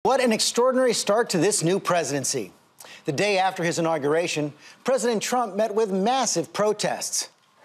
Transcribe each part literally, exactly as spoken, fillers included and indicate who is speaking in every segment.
Speaker 1: What an extraordinary start to this new presidency. The day after his inauguration, President Trump met with massive protests.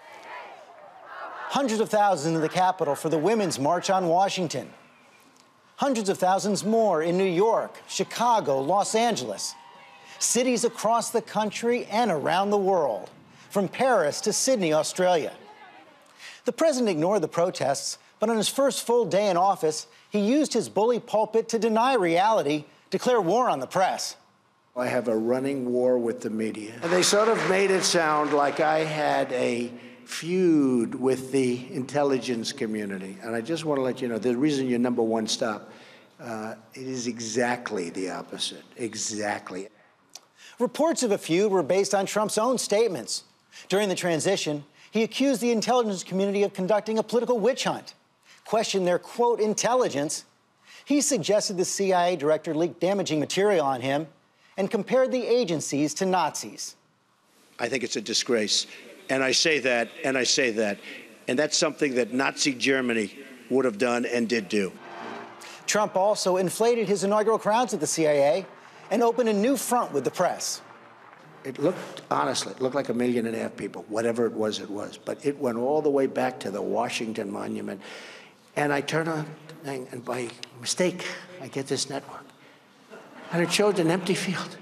Speaker 1: Hundreds of thousands in the Capitol for the Women's March on Washington. Hundreds of thousands more in New York, Chicago, Los Angeles. Cities across the country and around the world, from Paris to Sydney, Australia. The president ignored the protests, but on his first full day in office, he used his bully pulpit to deny reality, declare war on the press.
Speaker 2: I have a running war with the media. And they sort of made it sound like I had a feud with the intelligence community. And I just want to let you know, the reason you're number one stop, uh, it is exactly the opposite. Exactly.
Speaker 1: Reports of a feud were based on Trump's own statements. During the transition, he accused the intelligence community of conducting a political witch hunt, questioned their, quote, intelligence. He suggested the C I A director leaked damaging material on him and compared the agencies to Nazis.
Speaker 2: I think it's a disgrace. And I say that, and I say that. And that's something that Nazi Germany would have done and did do.
Speaker 1: Trump also inflated his inaugural crowds at the C I A and opened a new front with the press.
Speaker 2: It looked, honestly, it looked like a million and a half people, whatever it was, it was. But it went all the way back to the Washington Monument. And I turn on, and by mistake, I get this network. And it showed an empty field.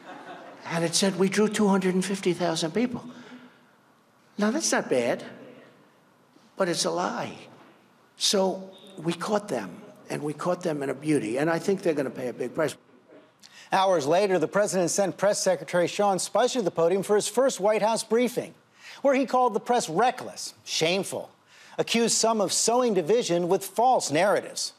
Speaker 2: And it said we drew two hundred fifty thousand people. Now, that's not bad, but it's a lie. So we caught them, and we caught them in a beauty. And I think they're going to pay a big price.
Speaker 1: Hours later, the president sent Press Secretary Sean Spicer to the podium for his first White House briefing, where he called the press reckless, shameful, accused some of sowing division with false narratives.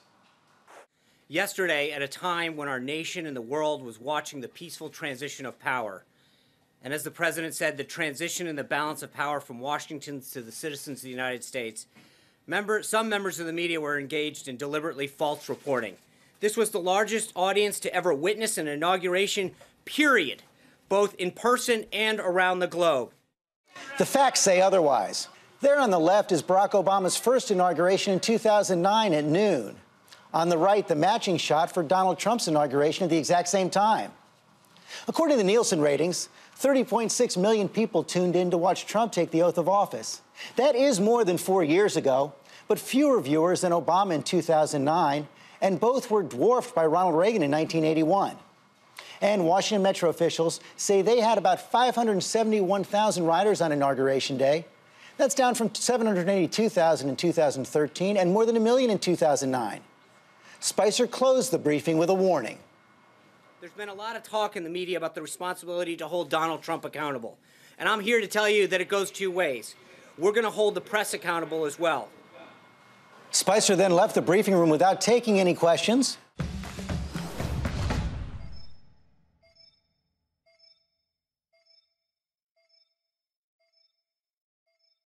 Speaker 3: Yesterday, at a time when our nation and the world was watching the peaceful transition of power, and as the president said, the transition in the balance of power from Washington to the citizens of the United States, member, some members of the media were engaged in deliberately false reporting. This was the largest audience to ever witness an inauguration, period, both in person and around the globe.
Speaker 1: The facts say otherwise. There on the left is Barack Obama's first inauguration in two thousand nine at noon. On the right, the matching shot for Donald Trump's inauguration at the exact same time. According to the Nielsen ratings, thirty point six million people tuned in to watch Trump take the oath of office. That is more than four years ago, but fewer viewers than Obama in two thousand nine, and both were dwarfed by Ronald Reagan in nineteen eighty-one. And Washington Metro officials say they had about five hundred seventy-one thousand riders on Inauguration Day. That's down from seven hundred eighty-two thousand in two thousand thirteen and more than a million in two thousand nine. Spicer closed the briefing with a warning.
Speaker 3: There's been a lot of talk in the media about the responsibility to hold Donald Trump accountable. And I'm here to tell you that it goes two ways. We're going to hold the press accountable as well.
Speaker 1: Spicer then left the briefing room without taking any questions.